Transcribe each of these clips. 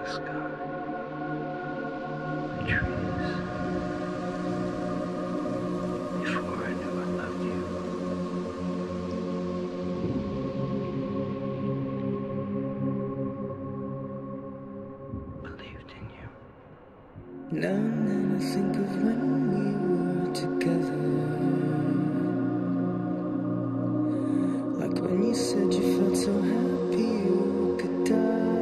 sky, the trees. Before I knew I loved you, believed in you. Now and then I think of when we were together, like when you said you felt so happy you could die.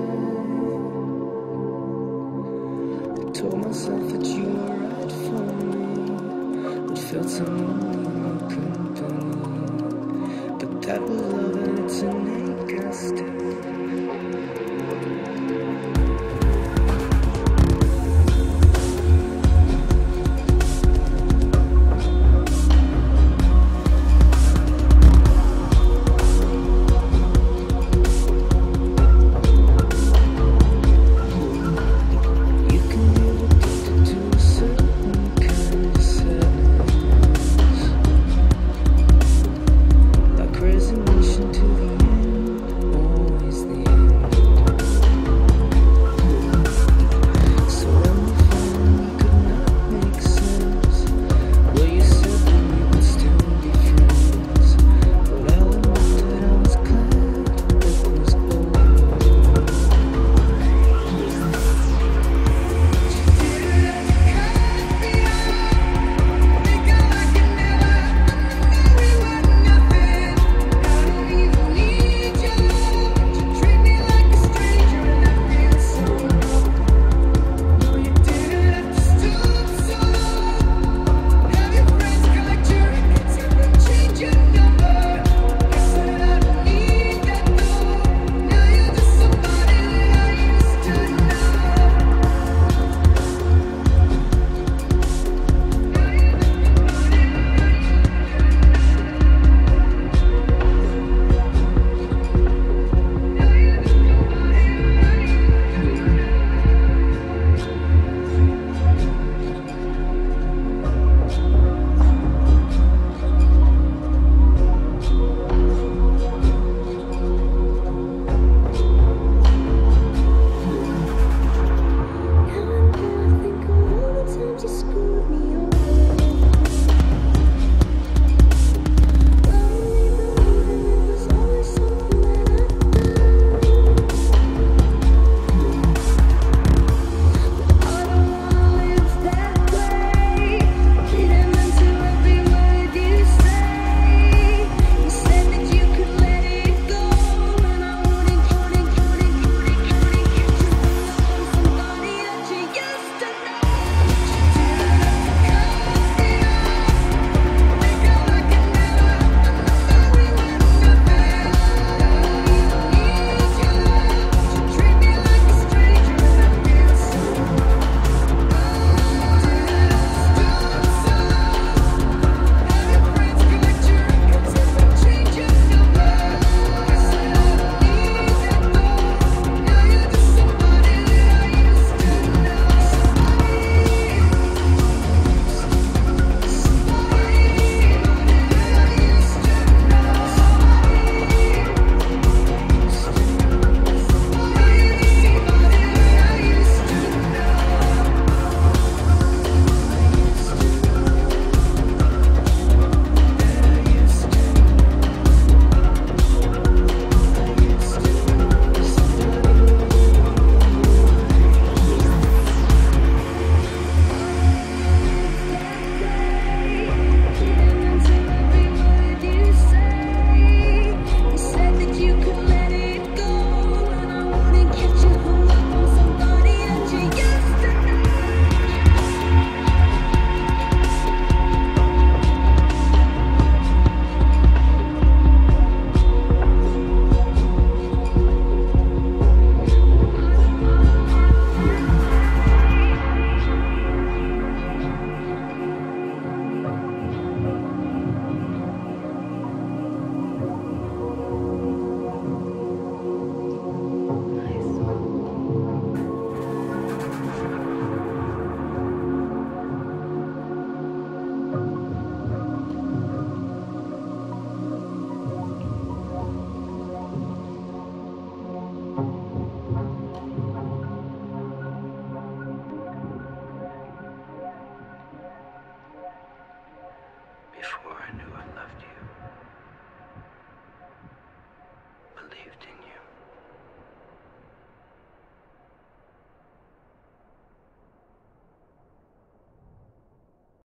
I told myself that you were right for me, but felt so lonely in your company. But that was love and it's an ache I still